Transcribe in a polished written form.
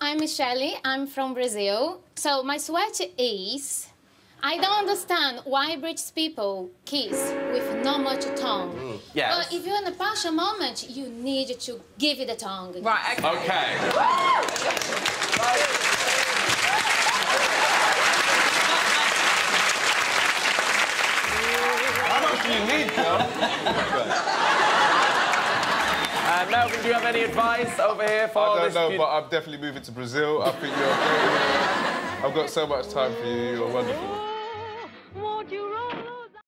I'm Michele. I'm from Brazil. So my sweat is... I don't understand why British people kiss with not much tongue. Yes. But if you're in a passion moment, you need to give it the tongue. Right, okay. Okay. How much do you need, girl? Melvin, do you have any advice over here for I this? don't know, but I'm definitely moving to Brazil. I think you're great. I've got so much time for you. You're wonderful.